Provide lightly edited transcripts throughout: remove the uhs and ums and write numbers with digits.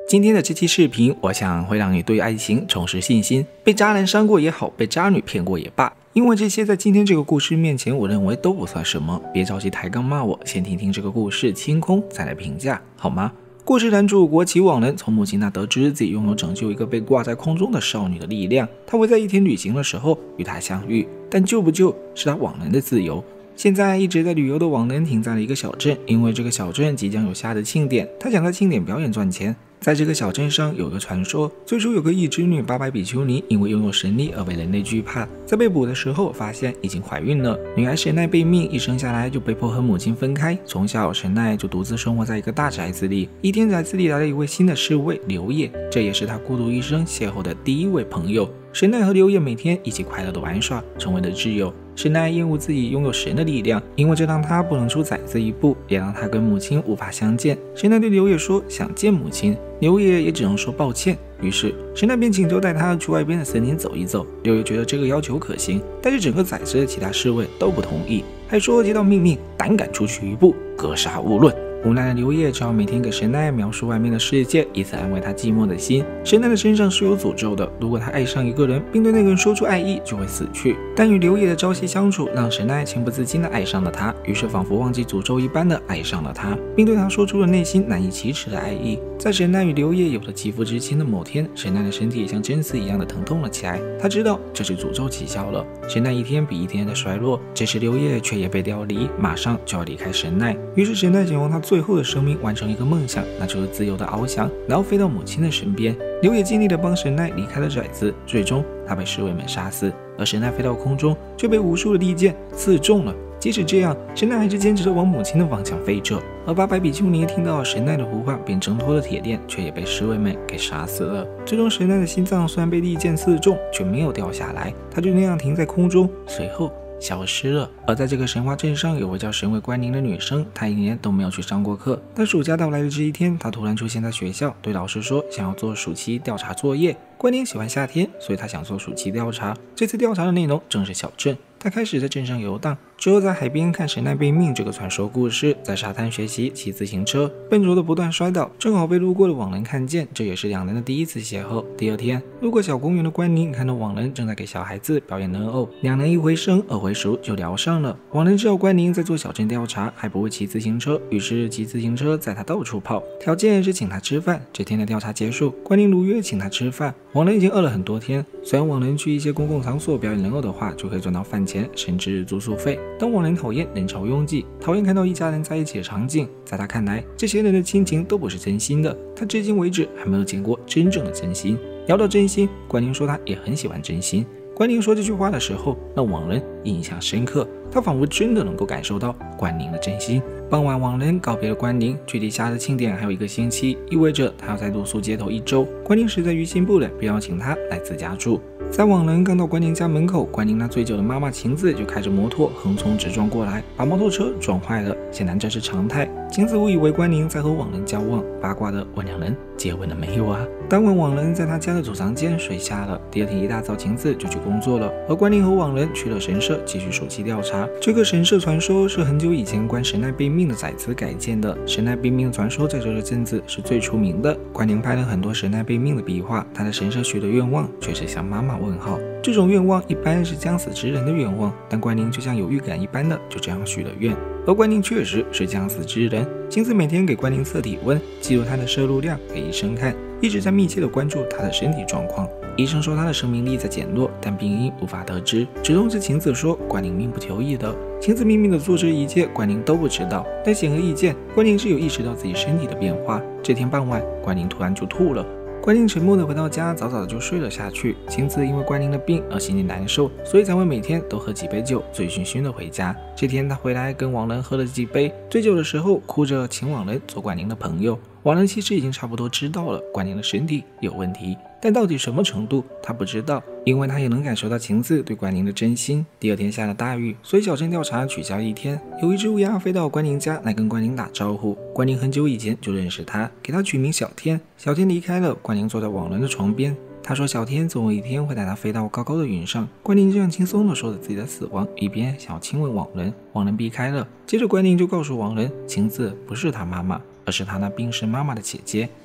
今天的这期视频，我想会让你对爱情重拾信心。被渣男伤过也好，被渣女骗过也罢，因为这些在今天这个故事面前，我认为都不算什么。别着急抬杠骂我，先听听这个故事清空，再来评价，好吗？故事男主国崎网人从母亲那得知自己拥有拯救一个被挂在空中的少女的力量，他会在一天旅行的时候与她相遇，但救不救是他网人的自由。现在一直在旅游的网人停在了一个小镇，因为这个小镇即将有夏的庆典，他想在庆典表演赚钱。在这个小镇上有个传说，最初有个异之女八百比丘尼，因为拥有神力而被人类惧怕，在被捕的时候发现已经怀孕了。女儿神奈被命，一生下来就被迫和母亲分开，从小神奈就独自生活在一个大宅子里。一天宅子里来了一位新的侍卫刘烨，这也是他孤独一生邂逅的第一位朋友。神奈和刘烨每天一起快乐的玩耍，成为了挚友。神奈厌恶自己拥有神的力量，因为这让他不能出宅子一步，也让他跟母亲无法相见。神奈对刘烨说想见母亲，刘烨也只能说抱歉。于是神奈便请求带他去外边的森林走一走。刘烨觉得这个要求可行，但是整个宅子的其他侍卫都不同意，还说接到命令胆敢出去一步，格杀勿论。无奈的刘烨只好每天给神奈描述外面的世界，以此安慰他寂寞的心。神奈的身上是有诅咒的，如果他爱上一个人，并对那个人说出爱意，就会死去。但与刘烨的朝夕相处，让神奈情不自禁地爱上了他，于是仿佛忘记诅咒一般的爱上了他，并对他说出了内心难以启齿的爱意。在神奈与刘烨有了肌肤之亲的某天，神奈的身体像针刺一样的疼痛了起来，他知道这是诅咒起效了。神奈一天比一天的衰弱，这时刘烨却也被调离，马上就要离开神奈。于是神奈想用他最后的生命完成一个梦想，那就是自由的翱翔，然后飞到母亲的身边。刘烨尽力的帮神奈离开了宅子，最终他被侍卫们杀死，而神奈飞到空中却被无数的利剑刺中了。即使这样，神奈还是坚持的往母亲的方向飞着。而八百比丘尼听到神奈的呼唤，便挣脱了铁链，却也被侍卫们给杀死了。最终神奈的心脏虽然被利剑刺中，却没有掉下来，他就那样停在空中，随后消失了。而在这个神话镇上，有位叫神尾关宁的女生，她一年都没有去上过课。但暑假到来的这一天，她突然出现在学校，对老师说想要做暑期调查作业。关宁喜欢夏天，所以她想做暑期调查。这次调查的内容正是小镇。他开始在镇上游荡，之后在海边看神奈被命这个传说故事，在沙滩学习骑自行车，笨拙的不断摔倒，正好被路过的网人看见，这也是两人的第一次邂逅。第二天，路过小公园的关宁看到网人正在给小孩子表演人偶，两人一回生二回熟就聊上了。网人知道关宁在做小镇调查，还不会骑自行车，于是骑自行车载他到处跑，条件是请他吃饭。这天的调查结束，关宁如约请他吃饭。网人已经饿了很多天，虽然网人去一些公共场所表演人偶的话，就可以赚到饭钱甚至住宿费，但网人讨厌人潮拥挤，讨厌看到一家人在一起的场景。在他看来，这些人的亲情都不是真心的，他至今为止还没有见过真正的真心。聊到真心，关宁说他也很喜欢真心。关宁说这句话的时候，让网人印象深刻，他仿佛真的能够感受到关宁的真心。傍晚，网人告别了关宁，距离夏日庆典还有1个星期，意味着他要在露宿街头1周。关宁实在于心不忍，便邀请他来自家住。在网人刚到关宁家门口，关宁那醉酒的妈妈晴子就开着摩托横冲直撞过来，把摩托车撞坏了，显然这是常态。晴子误以为关宁在和网人交往，八卦的问两人接吻了没有啊？当晚网人在他家的储藏间睡下了。第二天一大早，晴子就去工作了，而关宁和网人去了神社继续暑期调查。这个神社传说是很久以前关神奈被命的宅子改建的，神奈被命的传说在这个镇子是最出名的。关宁拍了很多神奈被命的壁画，他在神社许的愿望却是向妈妈问号。这种愿望一般是将死之人的愿望，但关宁就像有预感一般的就这样许了愿。而关宁确实是将死之人。晴子每天给关宁测体温，记录他的摄入量给医生看，一直在密切的关注他的身体状况。医生说他的生命力在减弱，但病因无法得知，只通知晴子说关宁命不久矣的。晴子秘密的做这一切，关宁都不知道，但显而易见，关宁是有意识到自己身体的变化。这天傍晚，关宁突然就吐了。关宁沉默地回到家，早早的就睡了下去。晴子因为关宁的病而心里难受，所以才会每天都喝几杯酒，醉醺醺的回家。这天他回来跟网人喝了几杯，醉酒的时候哭着请网人做关宁的朋友。网人其实已经差不多知道了关宁的身体有问题，但到底什么程度他不知道，因为他也能感受到晴子对关宁的真心。第二天下了大雨，所以小镇调查取消1天。有一只乌鸦飞到关宁家来跟关宁打招呼，关宁很久以前就认识他，给他取名小天。小天离开了，关宁坐在网人的床边，他说小天总有一天会带他飞到高高的云上。关宁这样轻松地说着自己的死亡，一边想要亲吻网人，网人避开了。接着关宁就告诉网人，晴子不是他妈妈，而是他那病逝妈妈的姐姐。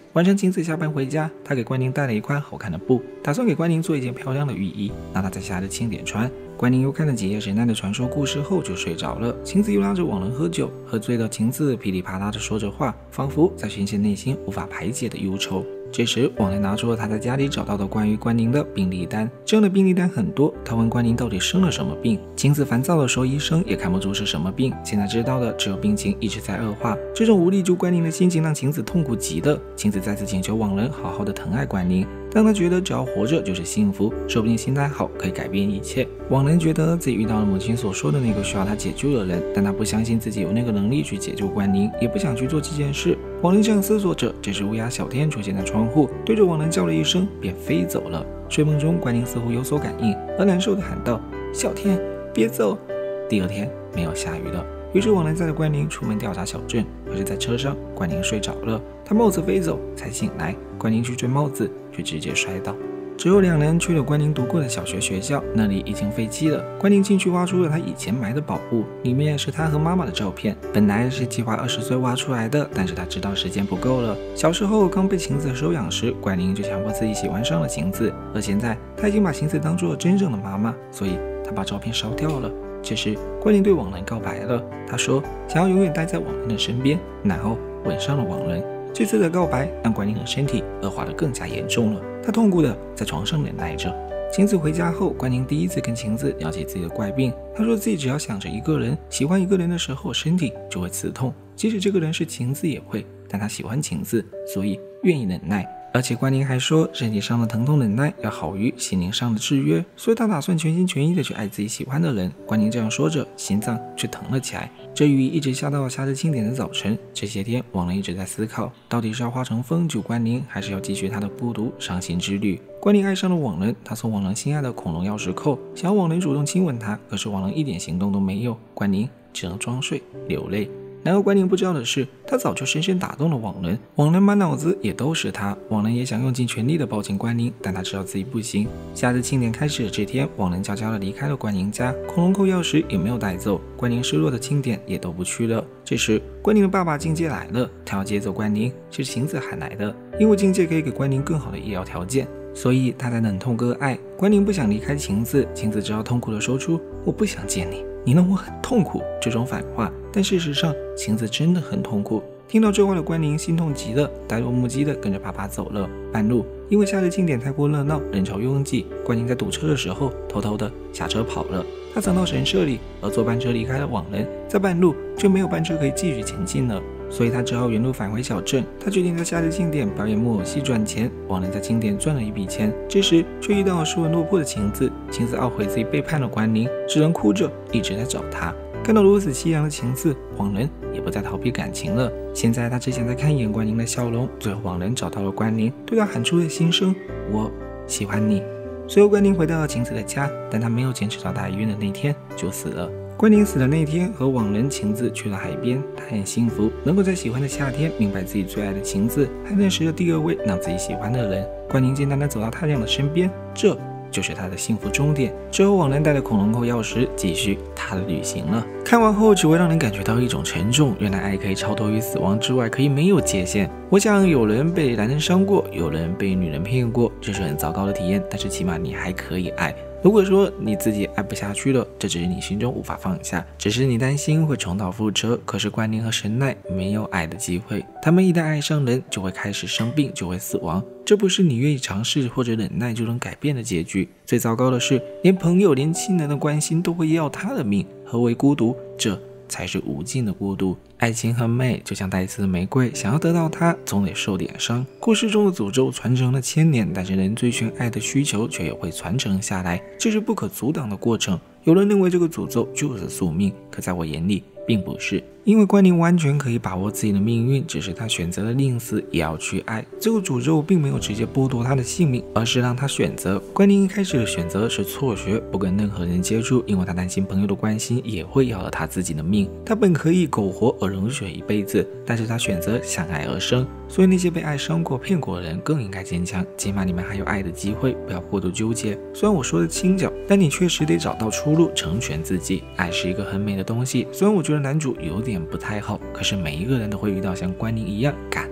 晚上晴子下班回家，他给关宁带了一块好看的布，打算给关宁做一件漂亮的浴衣，让她在夏日庆典穿。关宁又看了几页神奈的传说故事后就睡着了。晴子又拉着网人喝酒，喝醉了晴子噼里啪啦的说着话，仿佛在宣泄内心无法排解的忧愁。这时网人拿出了他在家里找到的关于关宁的病历单，这样的病历单很多。他问关宁到底生了什么病，晴子烦躁的说医生也看不出是什么病，现在知道的只有病情一直在恶化。这种无力救关宁的心情让晴子痛苦极了。晴子再次请求网人好好的疼爱关宁，但他觉得只要活着就是幸福，说不定心态好可以改变一切。网人觉得自己遇到了母亲所说的那个需要他解救的人，但他不相信自己有那个能力去解救关宁，也不想去做这件事。网人这样思索着，这时乌鸦小天出现在窗户，对着网人叫了一声，便飞走了。睡梦中，关宁似乎有所感应，而难受地喊道：“小天，别走！”第二天没有下雨了，于是网人载着关宁出门调查小镇。可是，在车上，关宁睡着了，他帽子飞走，才醒来。关宁去追帽子，却直接摔倒。之后两人去了关宁读过的小学学校，那里已经废弃了。关宁进去挖出了他以前埋的宝物，里面是他和妈妈的照片。本来是计划20岁挖出来的，但是他知道时间不够了。小时候刚被晴子收养时，关宁就强迫自己喜欢上了晴子，而现在他已经把晴子当做了真正的妈妈，所以他把照片烧掉了。这时关宁对网人告白了，他说想要永远待在网人的身边，然后吻上了网人。这次的告白让关宁的身体恶化得更加严重了，他痛苦地在床上忍耐着。晴子回家后，关宁第一次跟晴子聊起自己的怪病。他说自己只要想着一个人，喜欢一个人的时候，身体就会刺痛，即使这个人是晴子也会，但他喜欢晴子，所以愿意忍耐。而且关宁还说，身体上的疼痛忍耐要好于心灵上的制约，所以他打算全心全意的去爱自己喜欢的人。关宁这样说着，心脏却疼了起来。这雨一直下到夏日庆典的早晨。这些天，网人一直在思考，到底是要化成风救关宁，还是要继续他的孤独伤心之旅。关宁爱上了网人，他送网人心爱的恐龙钥匙扣，想要网人主动亲吻他，可是网人一点行动都没有，关宁只能装睡流泪。然而关宁不知道的是，他早就深深打动了网人，网人满脑子也都是他。网人也想用尽全力的抱紧关宁，但他知道自己不行。夏日庆典开始的这天，网人悄悄地离开了关宁家，恐龙扣钥匙也没有带走，关宁失落的庆典也都不去了。这时关宁的爸爸境界来了，他要接走关宁，是晴子喊来的，因为境界可以给关宁更好的医疗条件，所以他在忍痛割爱。关宁不想离开晴子，晴子只好痛苦地说出我不想见你，你让我很痛苦这种反话。但事实上晴子真的很痛苦。听到这话的关宁心痛极了，呆若木鸡的跟着爸爸走了。半路因为夏日庆典太过热闹，人潮拥挤，关宁在堵车的时候偷偷的下车跑了。他藏到神社里，而坐班车离开了网人，在半路却没有班车可以继续前进了，所以他只好原路返回小镇。他决定在夏日庆典表演木偶戏赚钱。网人在庆典赚了一笔钱，这时却遇到了失魂落魄的晴子。晴子懊悔自己背叛了关宁，只能哭着一直在找他。看到如此凄凉的晴子，网人也不再逃避感情了。现在他只想再看一眼关宁的笑容。最后网人找到了关宁，对他喊出了心声：我喜欢你。随后关宁回到了晴子的家，但他没有坚持到大医院的那天就死了。关宁死的那天，和网人晴子去了海边，他很幸福，能够在喜欢的夏天明白自己最爱的晴子，还认识了第二位让自己喜欢的人。关宁简单的走到太阳的身边，这就是他的幸福终点。之后网人带着恐龙扣钥匙继续他的旅行了。看完后只会让人感觉到一种沉重，原来爱可以超脱于死亡之外，可以没有界限。我想有人被男人伤过，有人被女人骗过，这是很糟糕的体验，但是起码你还可以爱。如果说你自己爱不下去了，这只是你心中无法放下，只是你担心会重蹈覆辙。可是关宁和神奈没有爱的机会，他们一旦爱上人，就会开始生病，就会死亡。这不是你愿意尝试或者忍耐就能改变的结局。最糟糕的是，连朋友连亲人的关心都会要他的命。何为孤独？这才是无尽的孤独。爱情很美，就像带刺的玫瑰，想要得到它，总得受点伤。故事中的诅咒传承了千年，但是人追寻爱的需求却也会传承下来，这是不可阻挡的过程。有人认为这个诅咒就是宿命，可在我眼里并不是，因为关宁完全可以把握自己的命运，只是他选择了宁死也要去爱。这个诅咒并没有直接剥夺他的性命，而是让他选择。关宁一开始的选择是辍学，不跟任何人接触，因为他担心朋友的关心也会要了他自己的命。他本可以苟活而冷血一辈子，但是他选择相爱而生。所以那些被爱伤过骗过的人更应该坚强，起码你们还有爱的机会，不要过度纠结。虽然我说的轻巧，但你确实得找到出路，成全自己。爱是一个很美的东西，虽然我觉得男主有点不太好，可是每一个人都会遇到像关宁一样敢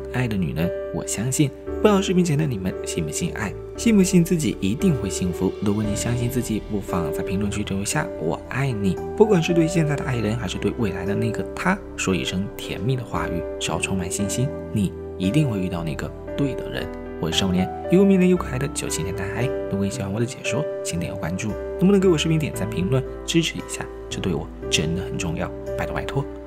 爱的女人，我相信。不知道视频前的你们信不信爱，信不信自己一定会幸福？如果你相信自己，不妨在评论区留下我爱你。不管是对现在的爱人，还是对未来的那个他，说一声甜蜜的话语，只要充满信心，你一定会遇到那个对的人。我是少年，又迷人又可爱的97年男孩。如果你喜欢我的解说，请点个关注，能不能给我视频点赞评论支持一下？这对我真的很重要，拜托拜托。